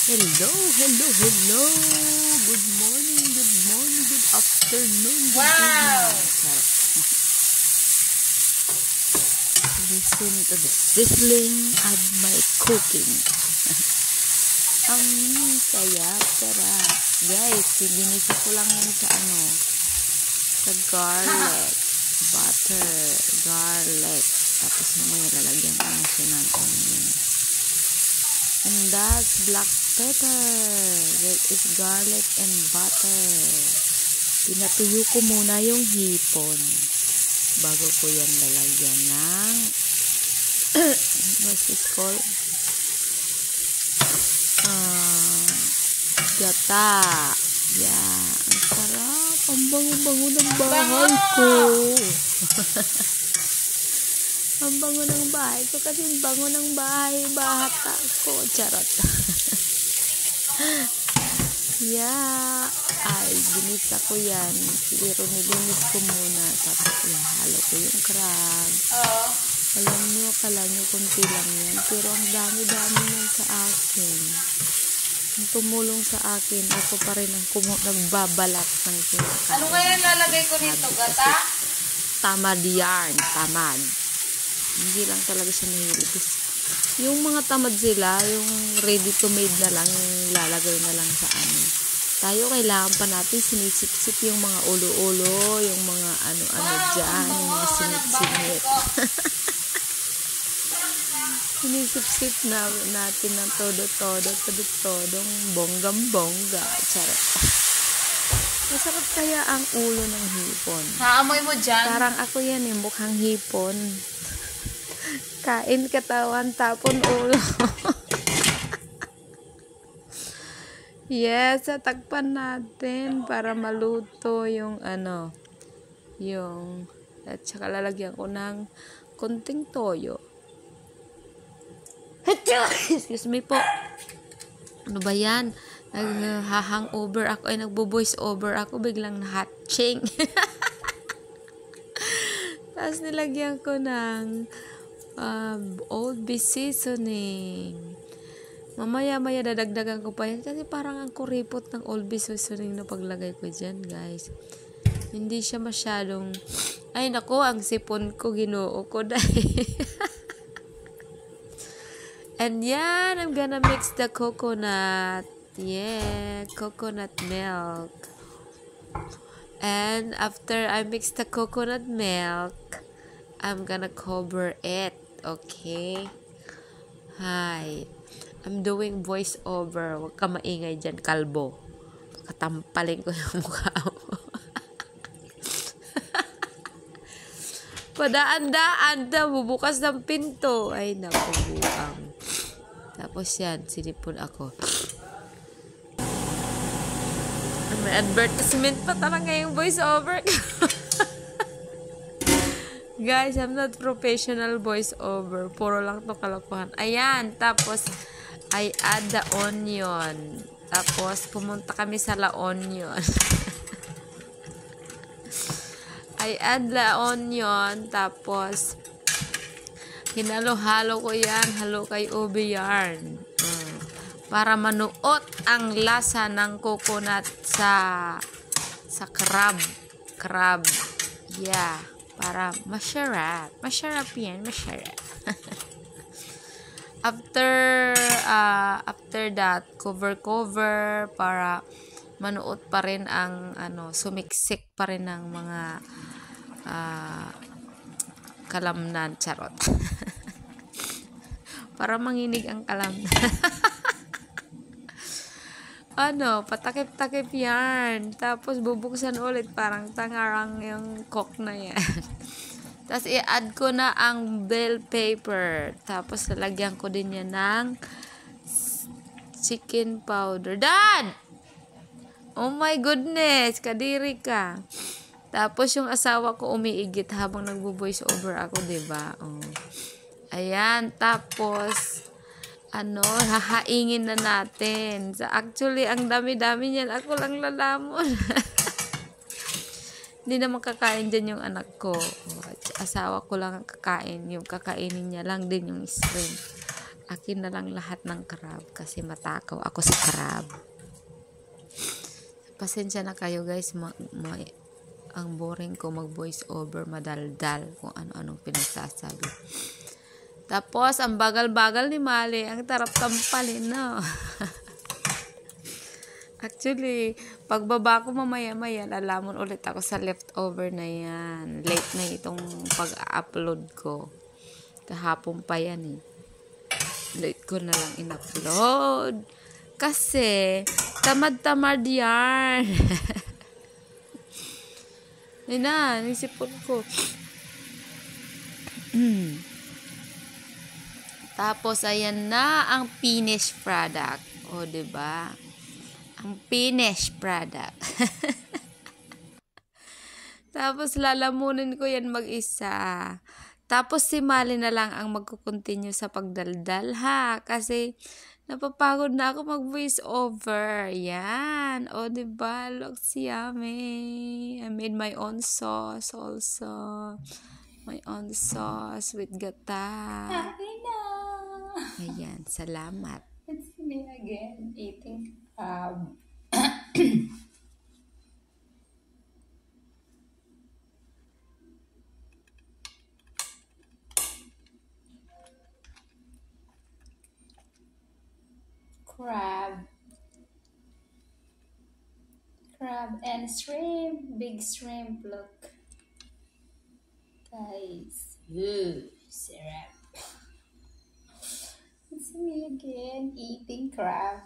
Hello, hello, hello. Good morning, good afternoon, good evening. Listen to the sizzling of my cooking. Kaya sarap. Guys, ginisa ko lang yun sa sa garlic, butter, garlic. Tapos mamaya lalagyan ko na siya ng onion. And that's black pepper. That is garlic and butter. Pinatuyo ko muna yung hipon bago ko yan lalagyan ng what's this called? Gata. Yeah. Ang sarap. Ang bango-bango ng bahay ko. Ang bango ng bahay ko kasi bango ng bahay bata ko. Charot. Yeah. Ay, ginisa ko yan. Pero nilinis ko muna. Tapos halo ko yung crab. Alam nyo, akala nyo kunti lang yan. Pero ang dami-dami yan sa akin. Ang tumulong sa akin, ako pa rin ang nagbabalat ng kinakain. Ano kaya lalagay ko nito, gata? Tamad yarn. Tamad. Hindi lang talaga siya mahilig. Yung mga tamad sila, yung ready to made na lang, yung lalagay na lang sa Tayo kailangan pa natin sinisip-sip yung mga ulo-ulo, yung mga ano-ano dyan, yung mga sinip-sinip. Sinisip-sip na natin ng todo-todong bonggang-bongga. Charot. Masarap kaya ang ulo ng hipon. Haamoy mo dyan? Parang ako yan mukhang hipon. Kain katawan, tapon ulo. Yes, takpan natin para maluto yung at saka lalagyan ko ng konting toyo. Excuse me po. Ano ba yan? Nag-hangover ako, ay nagbo-voice over ako, biglang na-hatching. Tapos nilagyan ko ng old bay seasoning. Mamaya-maya dadagdagan ko pa yan kasi parang ang kuripot ng old bay seasoning na paglagay ko dyan, guys. Hindi siya masyadong, ay nako, ang sipon ko, ginoo ko dahil. And yan, I'm gonna mix the coconut. Yeah, coconut milk. And after I mix the coconut milk, I'm gonna cover it. Okay? Hi. I'm doing voice over. Huwag ka maingay dyan, kalbo. Katampalin ko yung mukha mo. Padaan-daan na, bubukas ng pinto. Ay, naku, buang. Tapos yan, sinipon ako. May advertisement pa talaga yung voice over. Guys, I'm not professional voice over. Puro lang to kalokohan. Ayan, tapos I add the onion. Tapos pumunta kami sa La Onion. I add the onion. Tapos hinalo-halo ko yan. Halo kay ube yarn. Para manuot ang lasa ng coconut sa crab. Crab. Yeah. Para masarap. Masarap yan. Masarap. After that, cover para manuot pa rin ang sumiksik pa rin ng mga kalamnan. Charot. Para manginig ang kalamnan. Patakip-takip yan. Tapos bubuksan ulit, parang tangarang yung cook na yan. Tapos i-add ko na ang bell pepper. Tapos lalagyan ko din yan ng chicken powder. Dad! Oh my goodness! Kadiri ka. Tapos yung asawa ko umiigit habang nagbo-voice over ako, diba? Ayan. Tapos hahaingin na natin. Actually, ang dami-dami niyan. Ako lang lalamon. Hindi naman kakain dyan yung anak ko. Asawa ko lang ang kakain. Yung kakainin niya lang din yung shrimp. Akin na lang lahat ng crab kasi matakaw ako sa crab. Pasensya na kayo guys, ang boring ko mag voice over, madaldal kung ano-anong pinagsasabi. Tapos ang bagal-bagal ni Mali, ang tarap tampalin, no? Actually, pagbaba ko mamaya-maya, lalamon ulit ako sa leftover na yan. Late na itong pag-upload ko. Kahapon pa yan eh. Late ko na lang in-upload. Kasi, tamad-tamad yan. Yun na, nisipon ko. Tapos, ayan na ang finished product. O, diba? Ang finished product. Tapos, lalamunin ko yan mag-isa. Tapos, si Mali na lang ang magkukontinue sa pagdaldal, ha? Kasi, napapagod na ako mag-voice over. Yan. O, diba? Looks yummy. I made my own sauce also. My own sauce with gata. Ayan. Salamat. It's me again eating crab. Crab and shrimp. Big shrimp, look. Guys. Ooh, syrup. It's me again eating crab.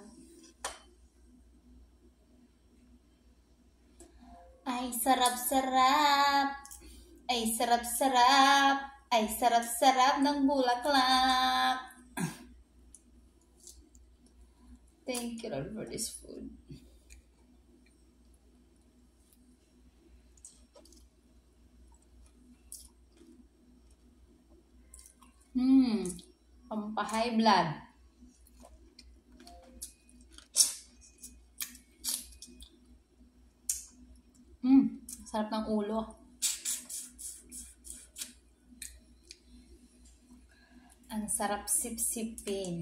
Ay, sarap-sarap. Ay, sarap-sarap. Ay, sarap-sarap ng bulaklak. Thank you, Lord, for this food. Pampa-high blood. Sarap ng ulo. Ang sarap sip-sipin.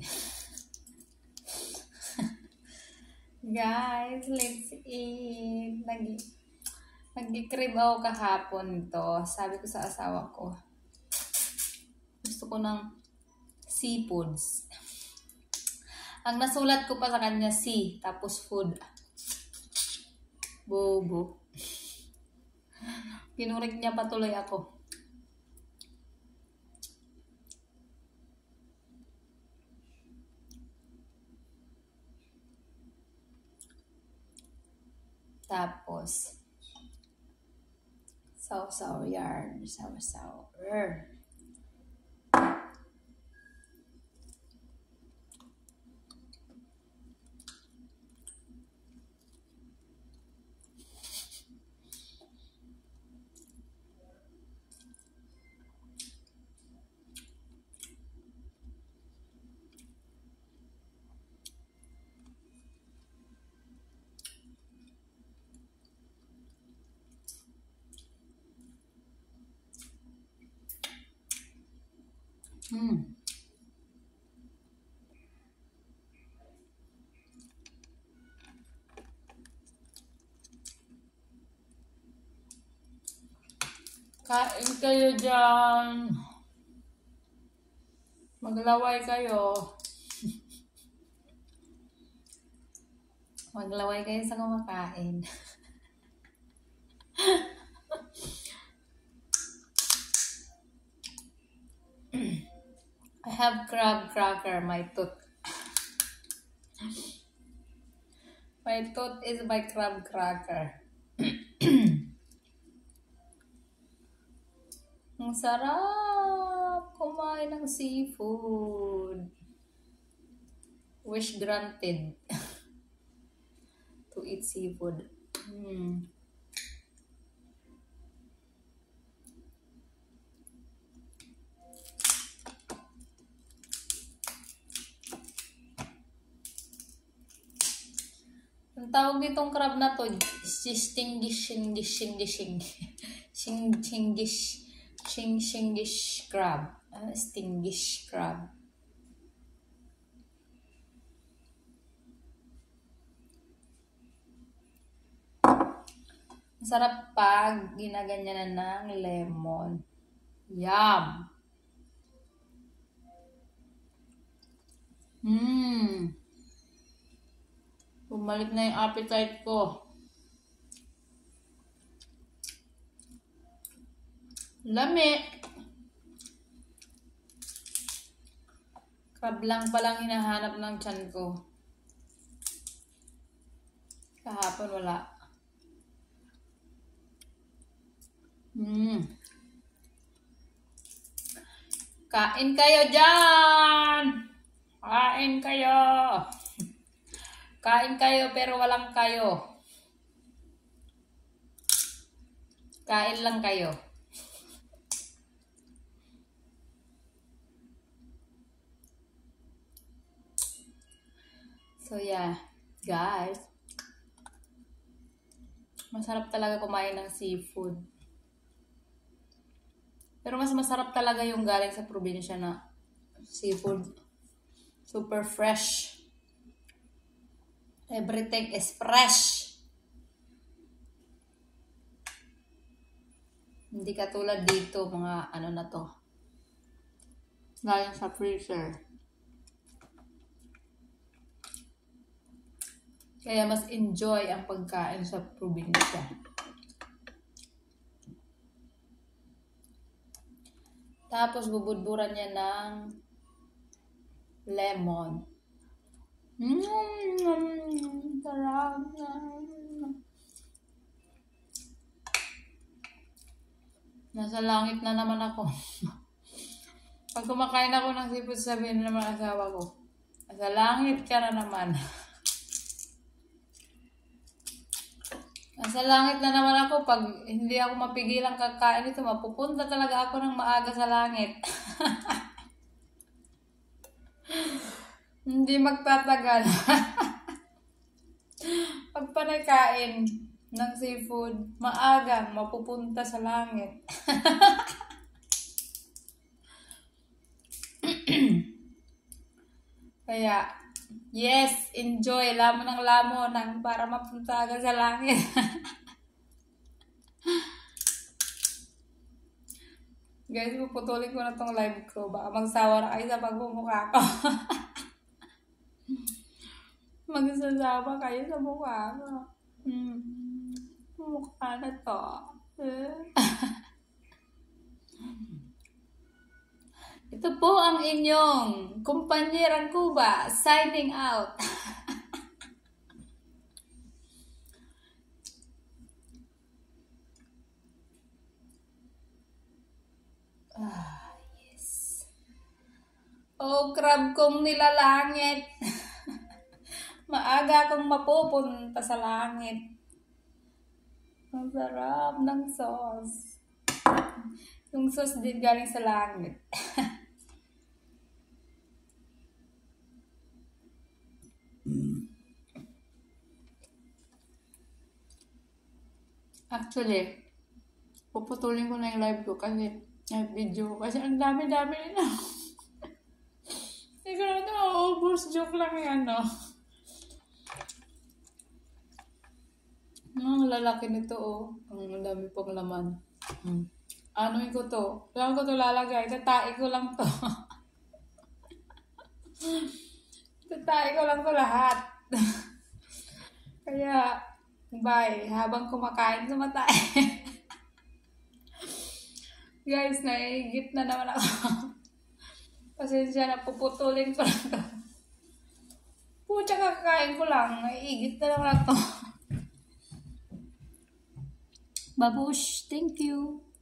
Guys, let's eat. Nag-crave ako kahapon nito. Sabi ko sa asawa ko, gusto ko ng seafoods. Ang nasulat ko pa sa kanya, sea, tapos food. Bobo. Pinurik niya patuloy ako. Tapos, sour yarn. Sour. Kain kayo dyan. Maglaway kayo. Maglaway kayo sa kumakain. I have crab cracker, my tooth. My tooth is my crab cracker. Ang sarap kumain ng seafood. Wish granted to eat seafood. Ang tawag nitong crab na to, Stingish crab. Stingish crab. Masarap pag ginaganyanan ng lemon. Yum! Bumalik na yung appetite ko. Lami! Crab lang palang hinahanap ng tiyan ko. Kahapon wala. Kain kayo dyan! Kain kayo! Kain kayo pero walang kayo. Kain lang kayo. So yeah, guys. Masarap talaga kumain ng seafood. Pero mas masarap talaga yung galing sa probinsya na seafood. Super fresh. Everything is fresh. Hindi katulad dito, mga ano na to. Galing sa freezer. Kaya mas enjoy ang pagkain sa probinsya. Tapos bubudburan niya ng lemon. Sarap na. Nasa langit na naman ako. Pag kumakain ako ng seafood, sabihin na naman asawa ko, nasa langit ka na naman. Nasa langit na naman ako. Pag hindi ako mapigilang kakain ito, mapupunta talaga ako ng maaga sa langit. Hindi magtatagal. Pag panay kain ng seafood, maaga mapupunta sa langit. Kaya, yes, enjoy. Lamon ng lamon para mapunta agad sa langit. Guys, puputulin ko na tong live ko. Baka magsawa na kayo sa pagmumukha ko. Magsasawa kayo sa mukha ko. Mukha na to. Ito po ang inyong kumpanyerang Cuba signing out. Yes. Oh, crab kong nilalangit. Maaga akong mapupunta sa langit. Ang sarap ng sauce. Yung sauce din galing sa langit. Actually, puputulin ko na yung live ko kasi yung video ko kasi ang dami-dami na. Hindi ko na ito maubos. Joke lang yan, no? Ang lalaki nito, oh. Ang dami pong laman. Anuin ko to. Lang ko to lalagay. Tatai ko lang to. Tatai ko lang to lahat. Kaya, bye. Habang kumakain, tumatay. Guys, naigit na naman ako. Pasensya na, puputulin ko lang to. Pucha, kakain ko lang. Naigit na naman ako. Babush, thank you.